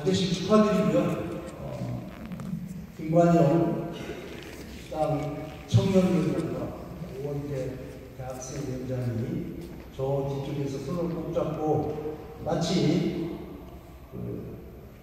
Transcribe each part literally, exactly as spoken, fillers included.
반드시 축하드리고요. 어, 김관영 땅 청년위원장과 오원태 대학생위원장이 저 뒤쪽에서 손을 꼭 잡고 마치 그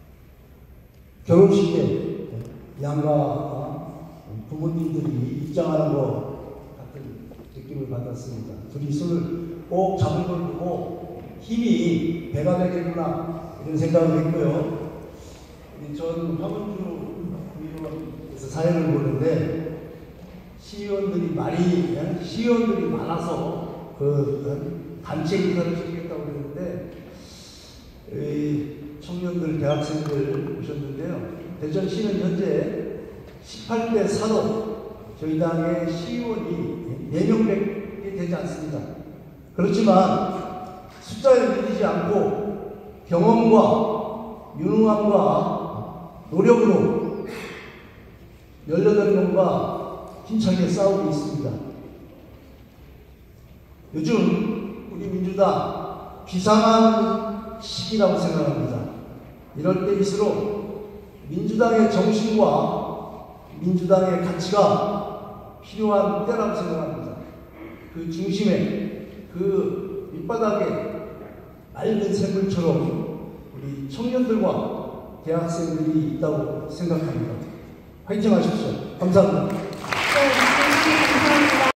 결혼식에 양가 부모님들이 입장하는 것 같은 느낌을 받았습니다. 둘이 손을 꼭 잡은 걸 보고 힘이 배가 되겠구나 이런 생각을 했고요. 전 화문주 의원에서 사연을 보는데 시의원들이 많이 시의원들이 많아서 그 단체 인사를 시키겠다고 그랬는데 청년들 대학생들 오셨는데요. 대전시는 현재 십팔 대 사로 저희 당의 시의원이 네 명밖에 되지 않습니다. 그렇지만 숫자에 밀리지 않고 경험과 유능함과 노력으로 열여덟 명과 힘차게 싸우고 있습니다. 요즘 우리 민주당 비상한 시기라고 생각합니다. 이럴 때일수록 민주당의 정신과 민주당의 가치가 필요한 때라고 생각합니다. 그 중심에 그 밑바닥에 맑은 샘물처럼 우리 청년들과 대학생들이 있다고 생각합니다. 화이팅 하십시오. 감사합니다.